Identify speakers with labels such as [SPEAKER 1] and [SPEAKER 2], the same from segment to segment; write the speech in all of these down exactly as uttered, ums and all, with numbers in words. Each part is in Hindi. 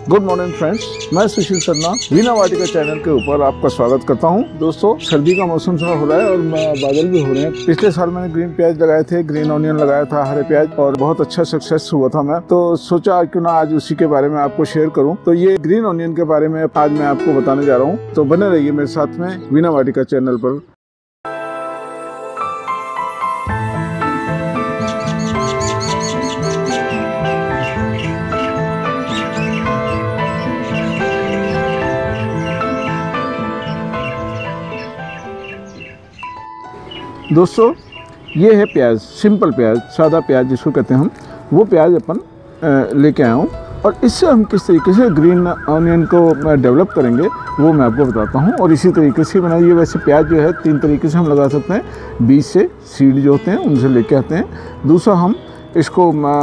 [SPEAKER 1] गुड मॉर्निंग फ्रेंड्स, मैं सुशील शर्मा वीना वाटिका चैनल के ऊपर आपका स्वागत करता हूं। दोस्तों, सर्दी का मौसम थोड़ा हो रहा है और बादल भी हो रहे हैं। पिछले साल मैंने ग्रीन प्याज लगाए थे, ग्रीन ऑनियन लगाया था, हरे प्याज, और बहुत अच्छा सक्सेस हुआ था। मैं तो सोचा क्यों ना आज उसी के बारे में आपको शेयर करूं। तो ये ग्रीन ऑनियन के बारे में आज मैं आपको बताने जा रहा हूँ, तो बने रहिए मेरे साथ में वीना वाटिका चैनल पर। दोस्तों, ये है प्याज, सिंपल प्याज, सादा प्याज जिसको कहते हैं हम, वो प्याज अपन लेके आया हूँ। और इससे हम किस तरीके से ग्रीन ऑनियन को डेवलप करेंगे वो मैं आपको बताता हूँ। और इसी तरीके से बनाइए। वैसे प्याज जो है तीन तरीके से हम लगा सकते हैं। बीज से, सीड जो होते हैं उनसे लेके आते हैं। दूसरा, हम इसको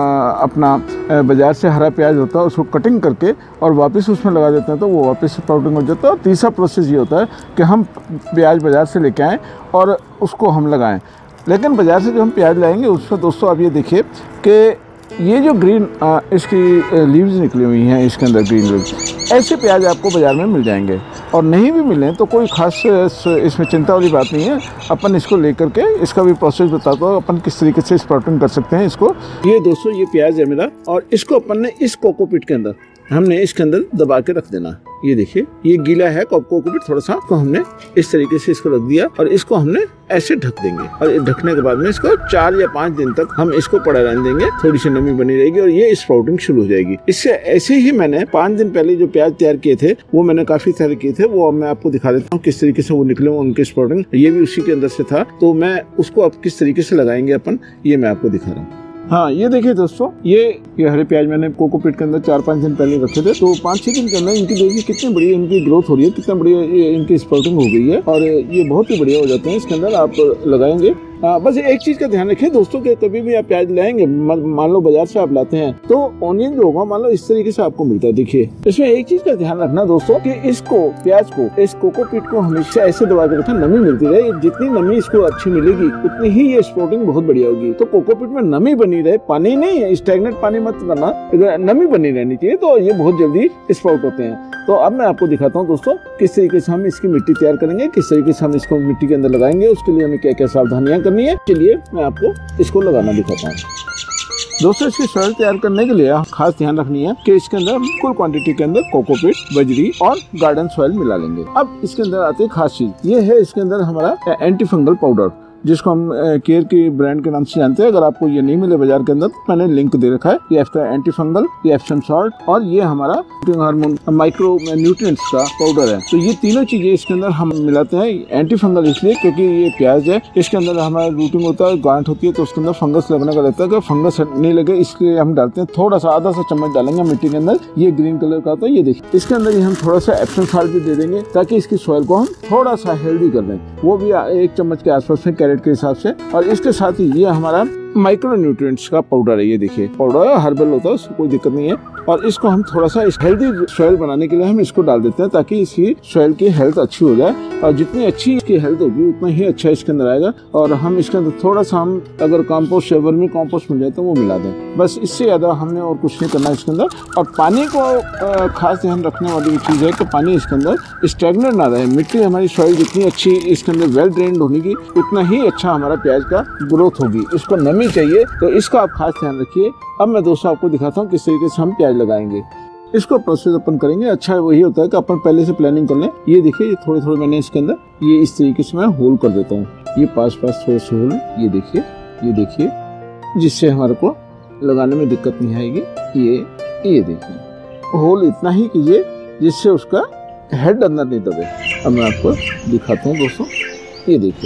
[SPEAKER 1] अपना बाज़ार से हरा प्याज होता है उसको कटिंग करके और वापस उसमें लगा देते हैं, तो वो वापस स्प्राउटिंग हो जाता है। और तीसरा प्रोसेस ये होता है कि हम प्याज बाज़ार से लेके आएँ और उसको हम लगाएं। लेकिन बाज़ार से जो हम प्याज लाएंगे उसमें दोस्तों आप ये देखिए कि ये जो ग्रीन इसकी लीव्स निकली हुई हैं, इसके अंदर ग्रीन लीव्स, ऐसे प्याज आपको बाज़ार में मिल जाएंगे। और नहीं भी मिलें तो कोई ख़ास इसमें चिंता वाली बात नहीं है। अपन इसको लेकर के इसका भी प्रोसेस बताता हूँ, अपन किस तरीके से स्प्राउटिंग कर सकते हैं इसको। ये दोस्तों, ये प्याज है मेरा, और इसको अपन ने इस कोकोपीट के अंदर हमने इसके अंदर दबा के रख देना। ये देखिए, ये गीला है कोकोपीट थोड़ा सा, तो हमने इस तरीके से इसको रख दिया और इसको हमने ऐसे ढक देंगे। और ढकने के बाद में इसको चार या पाँच दिन तक हम इसको पड़ा रहने देंगे। थोड़ी सी नमी बनी रहेगी और ये स्प्राउटिंग शुरू हो जाएगी। इससे ऐसे ही मैंने पाँच दिन पहले जो प्याज तैयार किए थे वो मैंने काफी सारे किए थे, वो अब मैं आपको दिखा देता हूँ किस तरीके से वो निकले उनके स्प्राउटिंग। ये भी उसी के अंदर से था, तो मैं उसको अब किस तरीके से लगाएंगे अपन, ये मैं आपको दिखा रहा हूँ। हाँ, ये देखिए दोस्तों, ये ये हरे प्याज मैंने कोकोपीट के अंदर चार पाँच दिन पहले रखे थे। तो पाँच छह दिन के अंदर इनकी देखिए कितनी बढ़िया इनकी ग्रोथ हो रही है, कितना बढ़िया इनकी स्प्राउटिंग हो गई है और ये बहुत ही बढ़िया हो जाते हैं। इसके अंदर आप लगाएंगे। आ, बस एक चीज का ध्यान रखें दोस्तों कि कभी भी आप प्याज लाएंगे, मान लो बाजार से आप लाते हैं, तो ऑनियन जो होगा मान लो इस तरीके से आपको मिलता है। देखिए, इसमें एक चीज का ध्यान रखना दोस्तों कि इसको प्याज को, इस कोकोपीट को हमेशा ऐसे दबा के रखना, नमी मिलती रहे। जितनी नमी इसको अच्छी मिलेगी उतनी ही ये स्प्राउटिंग बहुत बढ़िया होगी। तो कोकोपीट में नमी बनी रहे, पानी नहीं है, स्टैग्नेंट पानी मत करना, अगर नमी बनी रहनी चाहिए तो ये बहुत जल्दी स्प्राउट होते हैं। तो अब मैं आपको दिखाता हूँ दोस्तों किस तरीके से हम इसकी मिट्टी तैयार करेंगे, किस तरीके से हम इसको मिट्टी के अंदर लगाएंगे, उसके लिए हमें क्या क्या सावधानियां करनी है। चलिए मैं आपको इसको लगाना दिखाता हूँ। दोस्तों, इसकी सॉइल तैयार करने के लिए खास ध्यान रखनी है कि इसके अंदर कुल क्वांटिटी के अंदर कोकोपीट, बजरी और गार्डन सॉइल मिला लेंगे। अब इसके अंदर आती है खास चीज, ये है इसके अंदर हमारा एंटी फंगल पाउडर, जिसको हम केयर की ब्रांड के नाम से जानते हैं। अगर आपको ये नहीं मिले बाजार के अंदर तो मैंने लिंक दे रखा है। ये एंटी फंगल, ये एप्सम सॉल्ट और ये हमारा हार्मोन माइक्रो न्यूट्रिएंट्स का पाउडर है। तो ये तीनों चीजें इसके अंदर हम मिलाते हैं। एंटी फंगल इसलिए क्योंकि ये प्याज है, इसके अंदर हमारा रूटिंग होता है, गांठ होती है, तो उसके अंदर फंगस लगने का रहता है। कि फंगस नहीं लगे इसलिए हम डालते हैं। थोड़ा सा आधा सा चम्मच डालेंगे मिट्टी के अंदर। ये ग्रीन कलर का आता है, ये देखिए। इसके अंदर हम थोड़ा सा एप्सम सॉल्ट भी दे देंगे ताकि इसकी सॉइल को हम थोड़ा सा हेल्दी कर दें। वो भी एक चम्मच के आसपास में कैरेट के हिसाब से। और इसके साथ ही ये हमारा माइक्रो न्यूट्रिएंट्स का पाउडर है। ये देखिए, पाउडर हर्बल होता है, उसको कोई दिक्कत नहीं है। और इसको हम थोड़ा सा इस हेल्दी सॉइल बनाने के लिए हम इसको डाल देते हैं ताकि इसकी सॉइल की हेल्थ अच्छी हो जाए। और जितनी अच्छी इसकी हेल्थ होगी उतना ही अच्छा इसके अंदर आएगा। और हम इसके अंदर थोड़ा सा हम अगर कंपोस्ट या वर्मी कंपोस्ट मिल जाए तो वो मिला दें। बस इससे ज्यादा हमने और कुछ नहीं करना इसके अंदर। और पानी को खास ध्यान रखने वाली चीज है कि पानी इसके अंदर स्टैग्नेंट ना रहे। मिट्टी हमारी सॉइल जितनी अच्छी इसके अंदर वेल ड्रेन्ड होगी उतना ही अच्छा हमारा प्याज का ग्रोथ होगी। इसको नमी चाहिए, तो इसका आप खास ध्यान रखिए। अब मैं दोस्तों आपको दिखाता हूँ किस तरीके से हम प्याज लगाएंगे। इसको प्रोसेस अपन करेंगे। अच्छा वही होता है कि अपन पहले से प्लानिंग कर लें। ये देखिए, ये थोड़े थोड़े मैंने इसके अंदर ये इस तरीके से मैं होल कर देता हूँ। ये पास पास थोड़े से होल, ये देखिए, ये देखिए, जिससे हमारे को लगाने में दिक्कत नहीं आएगी। ये ये देखिए, होल इतना ही कीजिए जिससे उसका हेड अंदर नहीं दबे। अब मैं आपको दिखाता हूँ दोस्तों, ये देखिए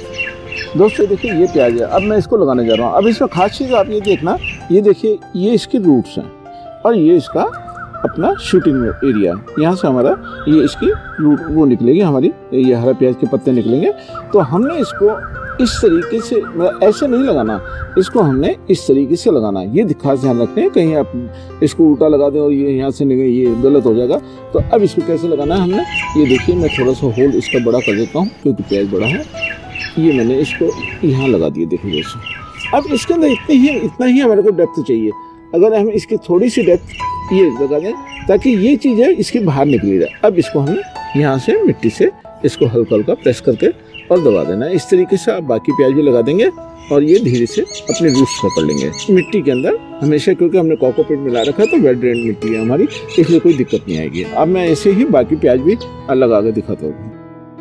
[SPEAKER 1] दोस्तों, देखिए ये प्याज है। अब मैं इसको लगाने जा रहा हूँ। अब इसमें खास चीज़ आप ये देखना, ये देखिए, ये इसके रूट्स हैं और ये इसका अपना शूटिंग एरिया। यहाँ से हमारा ये इसकी रूट वो निकलेगी, हमारी ये हरा प्याज के पत्ते निकलेंगे। तो हमने इसको इस तरीके से, मतलब ऐसे नहीं लगाना, इसको हमने इस तरीके से लगाना। ये खास ध्यान रखते हैं, कहीं आप इसको उल्टा लगा दें और ये यहाँ से निकले, ये गलत हो जाएगा। तो अब इसको कैसे लगाना है हमने, ये देखिए, मैं थोड़ा सा होल इसका बड़ा कर देता हूँ क्योंकि प्याज बड़ा है। ये मैंने इसको यहाँ लगा दिया, देखिए जैसे। अब इसके अंदर इतनी ही इतना ही हमारे को डेप्थ चाहिए। अगर हम इसकी थोड़ी सी डेप्थ ये लगा दें ताकि ये चीज़ है इसकी बाहर निकली जाए। अब इसको हमें यहाँ से मिट्टी से इसको हल्का हल्का प्रेस करके और दबा देना है। इस तरीके से आप बाकी प्याज भी लगा देंगे और ये धीरे से अपने रूट्स पकड़ लेंगे मिट्टी के अंदर हमेशा, क्योंकि हमने कोकोपीट मिला रखा है तो वेल ड्रेन मिट्टी है हमारी, इसलिए कोई दिक्कत नहीं आएगी। अब मैं ऐसे ही बाकी प्याज भी लगा के दिखाता हूँ।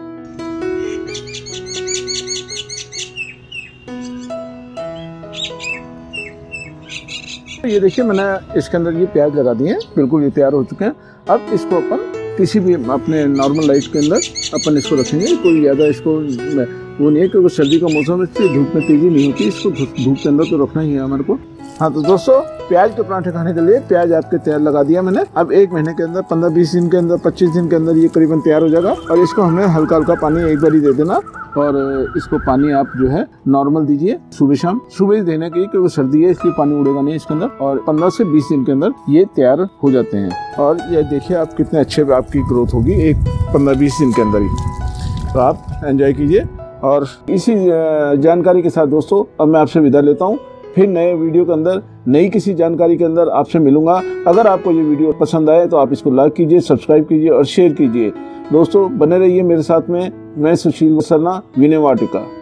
[SPEAKER 1] ये देखिए मैंने इसके अंदर ये प्याज लगा दिए हैं, बिल्कुल ये तैयार हो चुके हैं। अब इसको अपन किसी भी अपने नॉर्मल लाइट के अंदर अपन इसको रखेंगे। कोई ज़्यादा इसको वो नहीं है, क्योंकि सर्दी का मौसम है, धूप में तेजी नहीं होती, इसको धूप के अंदर तो रखना ही है हमारे को। हाँ तो दोस्तों, प्याज के पराठे खाने के लिए प्याज आपके तैयार लगा दिया मैंने। अब एक महीने के अंदर, पंद्रह बीस दिन के अंदर, पच्चीस दिन के अंदर ये करीबन तैयार हो जाएगा। और इसको हमें हल्का हल्का पानी एक बार ही दे देना, और इसको पानी आप जो है नॉर्मल दीजिए सुबह शाम। सुबह ही देने की, क्योंकि सर्दी है इसलिए पानी उड़ेगा नहीं इसके अंदर। और पंद्रह से बीस दिन के अंदर ये तैयार हो जाते हैं। और ये देखिए आप कितने अच्छे आपकी ग्रोथ होगी एक पंद्रह बीस दिन के अंदर ही। तो आप एंजॉय कीजिए। और इसी जानकारी के साथ दोस्तों अब मैं आपसे विदा लेता हूँ। फिर नए वीडियो के अंदर, नई किसी जानकारी के अंदर आपसे मिलूंगा। अगर आपको ये वीडियो पसंद आए तो आप इसको लाइक कीजिए, सब्सक्राइब कीजिए और शेयर कीजिए। दोस्तों बने रहिए मेरे साथ में। मैं सुशील सरना, विनय वाटिका।